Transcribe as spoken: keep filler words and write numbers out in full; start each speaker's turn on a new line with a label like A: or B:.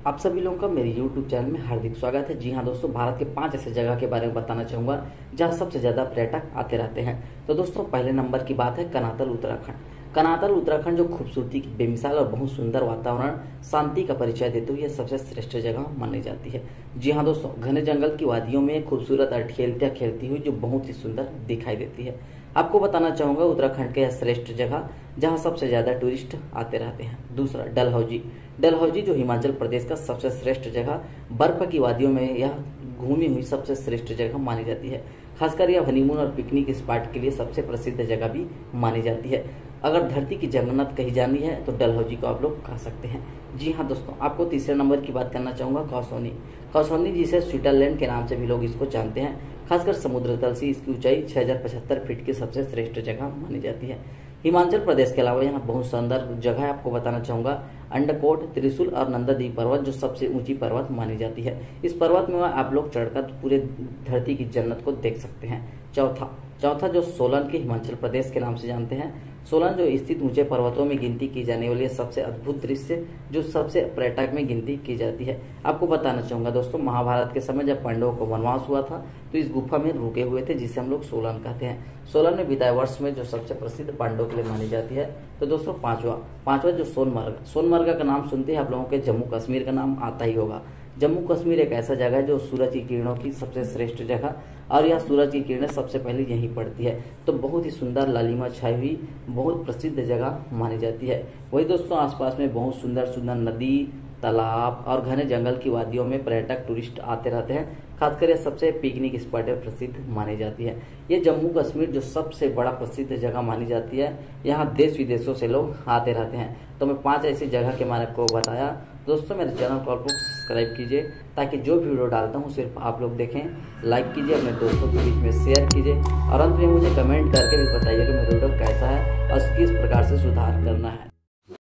A: आप सभी लोगों का मेरे यूट्यूब चैनल में हार्दिक स्वागत है। जी हाँ दोस्तों, भारत के पांच ऐसे जगह के बारे में बताना चाहूँगा जहाँ सबसे ज़्यादा पर्यटक आते रहते हैं। तो दोस्तों पहले नंबर की बात है कनातल उत्तराखंड। कनातल उत्तराखंड जो खूबसूरती की बेमिसाल और बहुत सुंदर वातावरण, शांति का परिचय देते हुए सबसे श्रेष्ठ जगह मानी जाती है। जी हाँ दोस्तों, घने जंगल की वादियों में खूबसूरत अठखेलतियाँ खेलती हुई जो बहुत ही सुंदर दिखाई देती है। आपको बताना चाहूँगा उत्तराखंड के यह श्रेष्ठ जगह जहाँ सबसे ज़्यादा टूरिस्ट आते रहते हैं। दूसरा डलहौजी। डलहौजी जो हिमाचल प्रदेश का सबसे श्रेष्ठ जगह, बर्फ की वादियों में यह घूमी हुई सबसे श्रेष्ठ जगह मानी जाती है। खासकर यह हनीमून और पिकनिक स्पॉट के लिए सबसे प्रसिद्ध जगह भी मानी जाती है। अगर धरती की जन्नत कही जानी है तो डलहौजी को आप लोग कह सकते हैं। जी हाँ दोस्तों, आपको तीसरे नंबर की बात करना चाहूँगा कौसोनी। कौसोनी जिसे स्विट्जरलैंड के नाम से भी लोग इसको जानते हैं। खासकर समुद्र तल से इसकी ऊंचाई छह हजार पचहत्तर फीट की सबसे श्रेष्ठ जगह मानी जाती है। हिमाचल प्रदेश के अलावा यहाँ बहुत शानदार जगह है, आपको बताना चाहूँगा अंडकोट, त्रिशूल और नंदादेवी पर्वत जो सबसे ऊंची पर्वत मानी जाती है। इस पर्वत में आप लोग चढ़कर पूरे धरती की जन्नत को देख सकते हैं। चौथा चौथा जो सोलन के हिमाचल प्रदेश के नाम से जानते हैं। सोलन जो स्थित ऊंचे पर्वतों में गिनती की जाने वाली सबसे अद्भुत दृश्य जो सबसे पर्यटक में गिनती की जाती है। आपको बताना चाहूंगा दोस्तों, महाभारत के समय जब पांडवों को वनवास हुआ था तो इस गुफा में रुके हुए थे, जिसे हम लोग सोलन कहते हैं। सोलन में बिताए वर्ष में जो सबसे प्रसिद्ध पांडवों के लिए मानी जाती है। तो दोस्तों पांचवा पांचवा जो सोनमर्ग। सोनमर्ग का नाम सुनते ही आप लोगों के जम्मू कश्मीर का नाम आता ही होगा। जम्मू कश्मीर एक ऐसा जगह है जो सूरज की किरणों की सबसे श्रेष्ठ जगह, और यह सूरज की किरणें सबसे पहले यहीं पड़ती है। तो बहुत ही सुंदर लालिमा छाई हुई बहुत प्रसिद्ध जगह मानी जाती है। वही दोस्तों आसपास में बहुत सुंदर सुंदर नदी, तालाब और घने जंगल की वादियों में पर्यटक टूरिस्ट आते रहते हैं। खासकर यह सबसे पिकनिक स्पॉट प्रसिद्ध मानी जाती है। ये जम्मू कश्मीर जो सबसे बड़ा प्रसिद्ध जगह मानी जाती है। यहाँ देश विदेशों से लोग आते रहते हैं। तो मैं पांच ऐसी जगह के मैंने आपको बताया। दोस्तों मेरे चैनल को आप लोग सब्सक्राइब कीजिए ताकि जो भी वीडियो डालता हूँ सिर्फ आप लोग देखें। लाइक कीजिए, अपने दोस्तों के बीच में शेयर कीजिए और अंत में मुझे कमेंट करके भी बताइए कि मेरा वीडियो कैसा है और किस प्रकार से सुधार करना है।